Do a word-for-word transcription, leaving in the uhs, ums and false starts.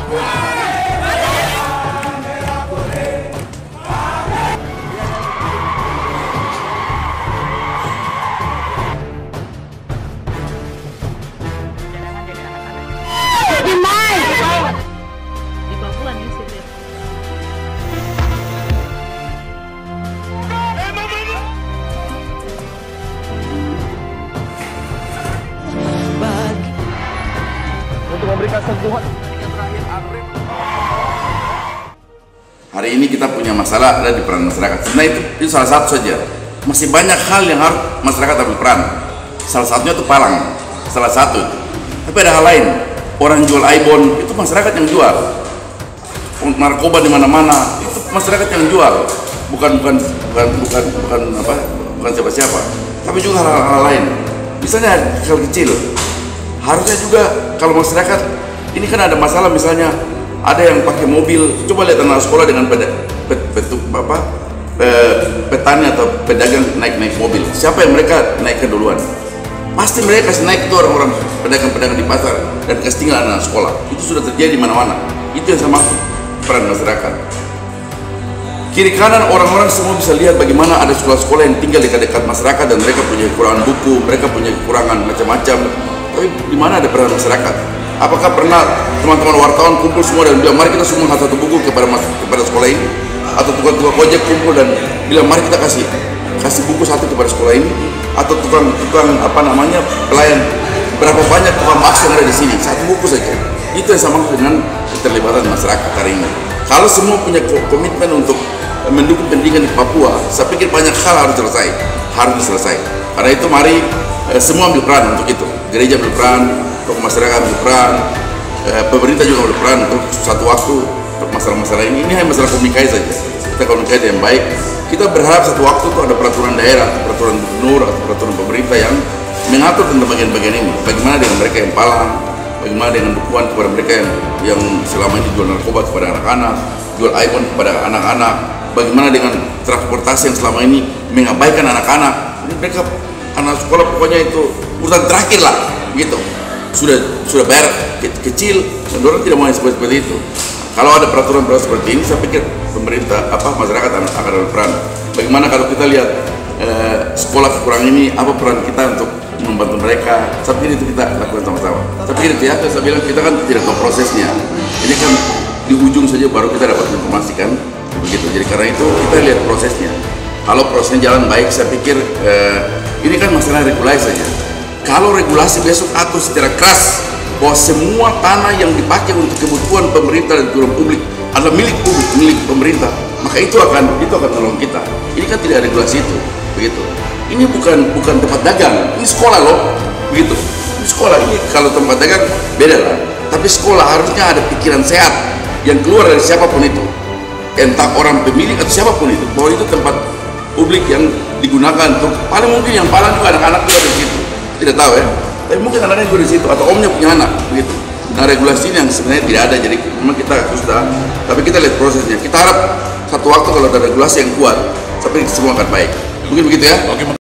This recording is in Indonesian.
Di Papua nih sih. Untuk memberikan sentuhan. Hari ini kita punya masalah ada di peran masyarakat. Sebenarnya itu, itu salah satu saja. Masih banyak hal yang harus masyarakat ambil peran. Salah satunya itu palang, salah satu. Tapi ada hal lain. Orang jual ibon itu masyarakat yang jual. Narkoba di mana-mana itu masyarakat yang jual. Bukan bukan bukan bukan bukan apa? Bukan siapa-siapa. Tapi juga hal-hal lain. Misalnya hal kecil. Harusnya juga kalau masyarakat ini kan ada masalah, misalnya ada yang pakai mobil, coba lihat anak sekolah dengan ped, ped, ped, apa, petani atau pedagang naik-naik mobil. Siapa yang mereka naikkan duluan? Pasti mereka kasih naik itu orang-orang pedagang-pedagang di pasar dan kasih tinggal anak sekolah. Itu sudah terjadi di mana-mana. Itu yang sama peran masyarakat. Kiri kanan orang-orang semua bisa lihat bagaimana ada sekolah-sekolah yang tinggal dekat-dekat masyarakat dan mereka punya kekurangan buku, mereka punya kekurangan macam-macam. Tapi di mana ada peran masyarakat? Apakah pernah teman-teman wartawan kumpul semua dan bilang mari kita semua kasih satu buku kepada kepada sekolah ini? Atau tukang-tukang ojek kumpul dan bilang mari kita kasih kasih buku satu kepada sekolah ini? Atau tukang-tukang apa namanya pelayan, berapa banyak tukang bakso yang ada di sini? Satu buku saja. Itu yang sama dengan keterlibatan masyarakat hari ini. Kalau semua punya komitmen untuk mendukung pendidikan di Papua, saya pikir banyak hal harus selesai, harus selesai. Karena itu mari eh, semua ambil peran untuk itu. Gereja ambil peran, tokoh masyarakat ambil peran, eh, pemerintah juga ambil peran untuk satu waktu untuk masalah-masalah ini. Ini hanya masalah komunikasi saja. Kita komunikasi yang baik. Kita berharap satu waktu itu ada peraturan daerah, peraturan gubernur, atau peraturan pemerintah yang mengatur tentang bagian-bagian ini. Bagaimana dengan mereka yang palang, bagaimana dengan dukungan kepada mereka yang, yang selama ini jual narkoba kepada anak-anak, jual iPhone kepada anak-anak, bagaimana dengan transportasi yang selama ini mengabaikan anak-anak. Ini mereka anak sekolah pokoknya itu urusan terakhir lah, gitu. Sudah sudah bayar ke, kecil, dan orang tidak mau seperti, seperti itu. Kalau ada peraturan-peraturan seperti ini, saya pikir pemerintah, apa masyarakat akan ada peran. Bagaimana kalau kita lihat eh, sekolah kekurangan ini, apa peran kita untuk membantu mereka? Saya pikir itu kita lakukan sama-sama. Saya pikir itu ya, saya bilang kita kan tidak tahu prosesnya. Ini kan di ujung saja baru kita dapat informasi kan, begitu. Jadi karena itu kita lihat prosesnya. Kalau prosesnya jalan baik, saya pikir eh, ini kan masalah regulasi saja. Kalau regulasi besok atur secara keras bahwa semua tanah yang dipakai untuk kebutuhan pemerintah dan kebutuhan publik adalah milik publik, milik pemerintah, maka itu akan itu akan menolong kita. Ini kan tidak ada regulasi itu, begitu. Ini bukan bukan tempat dagang, ini sekolah loh, begitu. Ini sekolah, ini kalau tempat dagang beda lah. Tapi sekolah harusnya ada pikiran sehat yang keluar dari siapapun itu, entah orang pemilik atau siapapun itu, bahwa itu tempat publik yang digunakan untuk paling mungkin yang paling juga anak-anak juga di situ. Tidak tahu ya, tapi mungkin anaknya juga di situ atau omnya punya anak, begitu. Nah regulasi ini yang sebenarnya tidak ada, jadi memang kita susah. Tapi kita lihat prosesnya. Kita harap satu waktu kalau ada regulasi yang kuat, tapi semua akan baik. Mungkin begitu ya.